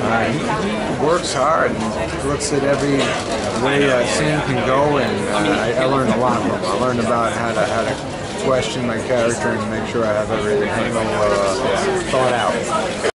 He works hard and looks at every way a scene can go, and I learned a lot from him. I learned about how to question my character and make sure I have everything thought out.